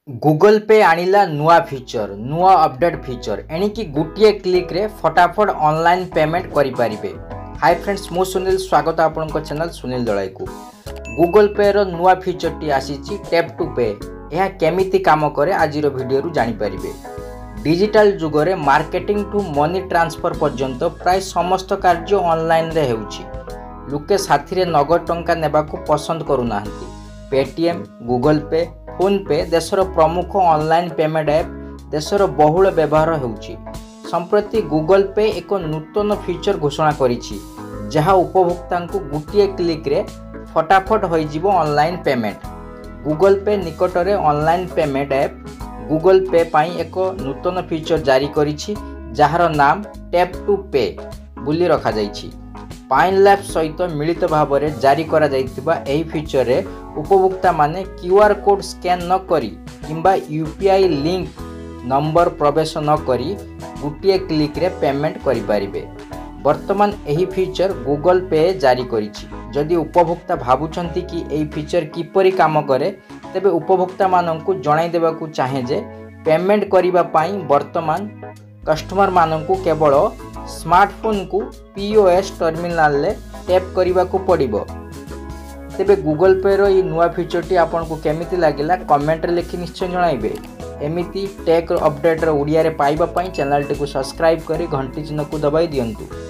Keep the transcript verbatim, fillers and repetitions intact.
Google पे आनिला नुआ feature नुआ अपडेट फीचर एणिकी गोटे क्लिक रे फटाफट ऑनलाइन पेमेंट करि परिबे। हाय फ्रेंड्स, मु सुनील स्वागत आपनक चैनल सुनील दलाई को। गूगल पे रो नुआ फीचर टी आसीची टैप टू पे। यह केमिति काम करे आज रो वीडियो रु जानि परिबे। डिजिटल जुग रे मार्केटिंग टू मनी ट्रांसफर पर्यंत प्राय समस्त कार्य ऑनलाइन रे हेउची। लोके साथी रे नगद टंका नेबा को पसंद करू नाहंती। Paytm, Google Pay, PhonePe देशर प्रमुख ऑनलाइन पेमेंट ऐप देशर बहुल व्यवहार होउची। संप्रति गूगल पे एक नूतन फीचर घोषणा करिछि जहा उपभोक्ता को गोटे क्लिक रे फटाफट होइजिवो ऑनलाइन पेमेंट। गूगल पे निकट रे ऑनलाइन पेमेंट ऐप गूगल पे पाई एक नूतन फीचर जारी करिछि जहार नाम टैप टू पे बुली रखा जाइछि। पाइन लैब सहित मिलित भाव में जारी करा जाइतिबा एही फीचर रे उपभोक्ता माने क्यूआर कोड स्कैन न करी किंबा यूपीआई लिंक नंबर प्रवेश न करी गोटे क्लिक रे पेमेंट करि परिबे। वर्तमान एही फीचर गूगल पे जारी करिछि। जदि उपभोक्ता भाबुछंती कि एही फीचर किपरि काम करे तेबे उपभोक्ता माननकु जणाई देबाकू चाहे जे पेमेंट करिबा पाई वर्तमान कस्टमर माननकु केवल स्मार्टफोन को पीओएस टर्मिनाल ले टैप करने को पड़िबो। तेबे गूगल पे रो ये नुआ फीचर टी आपन को केमिति लागिला कमेंट रे लिखि निश्चय जणाइबे। एमिति टेक अपडेट रो ओडिया रे पाइबा पई चैनल टी को सब्सक्राइब करी घंटी चिन्ह को दबाई दियंतु।